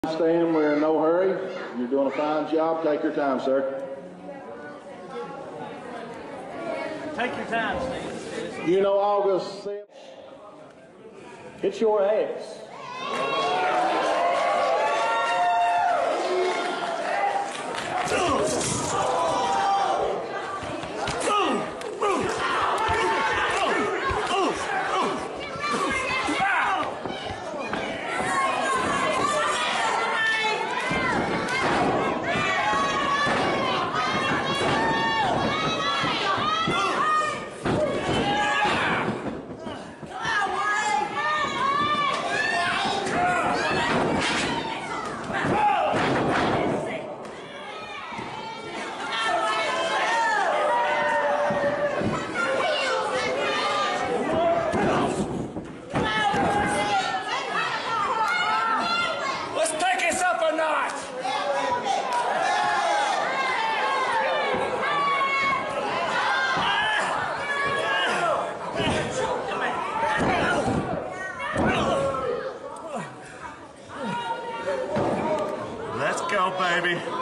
Stand, we're in no hurry. You're doing a fine job. Take your time, sir. Take your time, Steve. You know August 7th. It's your ass. Let's go, baby.